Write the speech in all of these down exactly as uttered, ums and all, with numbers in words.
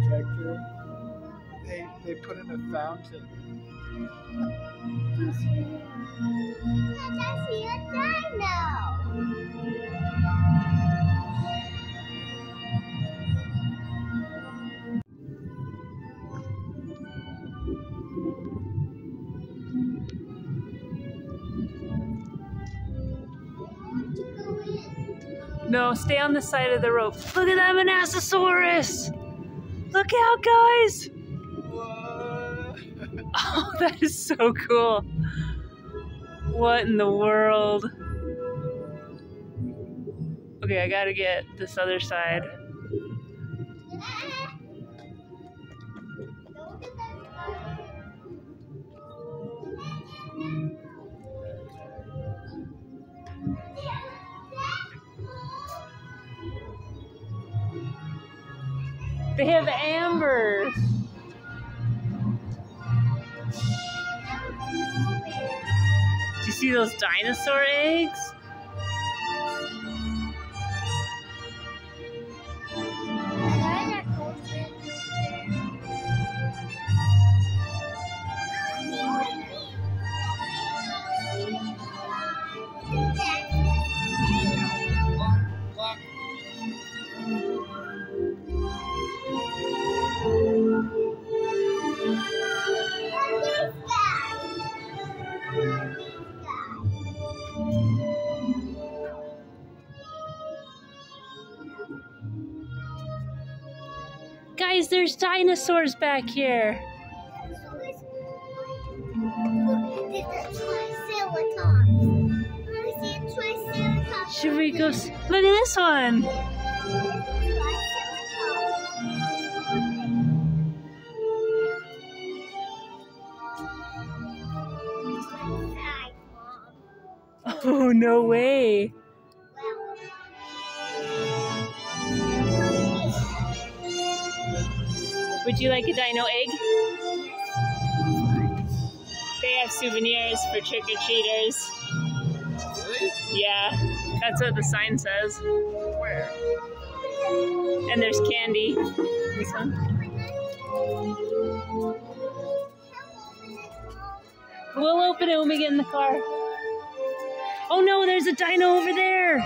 projector. They they put in a fountain. Let's see a dino. No, stay on the side of the rope. Look at that Mosasaurus! Look out, guys! What? Oh, that is so cool. What in the world? Okay, I gotta get this other side. They have ambers. Do you see those dinosaur eggs? Guys, there's dinosaurs back here. Should we go? S Look at this one. Oh, no way. Would you like a dino egg? They have souvenirs for trick-or-treaters. Really? Yeah, that's what the sign says. Where? And there's candy. This one. We'll open it when we get in the car. Oh no, there's a dino over there.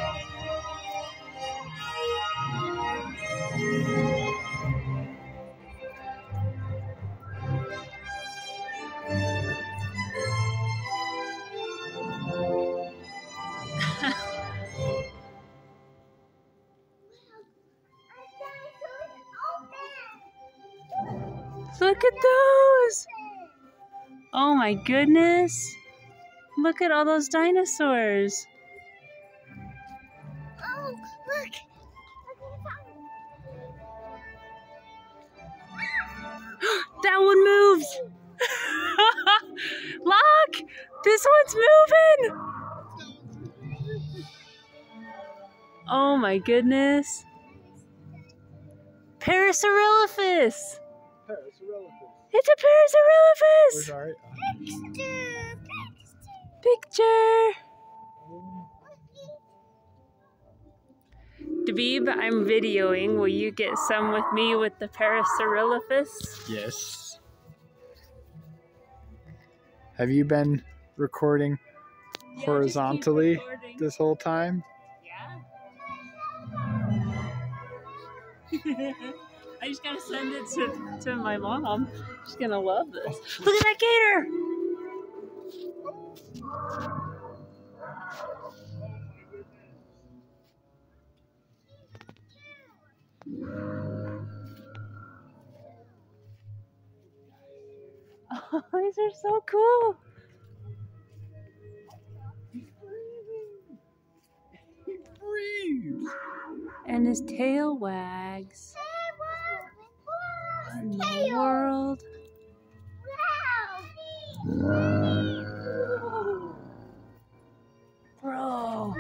Look at those! Oh my goodness! Look at all those dinosaurs! Oh, look! That one moved! Look! This one's moving! Oh my goodness! Parasaurolophus! Parasaurolophus. It's a Parasaurolophus! Where's our Picture! Picture! Dabib, I'm videoing. Will you get some with me with the Parasaurolophus? Yes. Have you been recording Yeah, horizontally just keep recording. this whole time? Yeah. I just gotta send it to, to my mom. She's gonna love this. Look at that gator! Oh, these are so cool. And his tail wags. What in the world? Bro.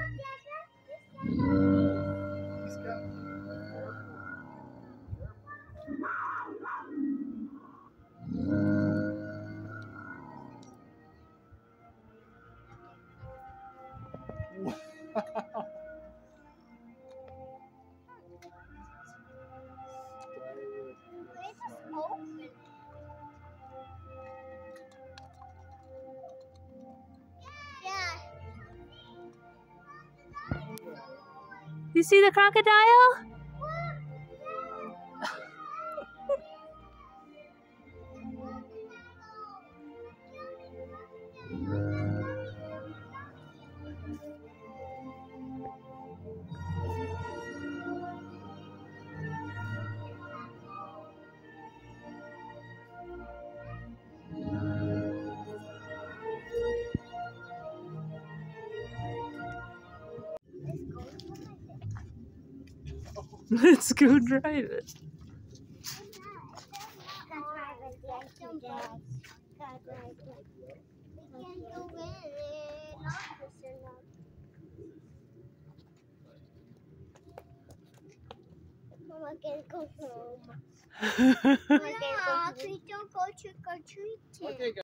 You see the crocodile? Let's go drive it. Mama can go home. Mama can go trick or treating. Okay,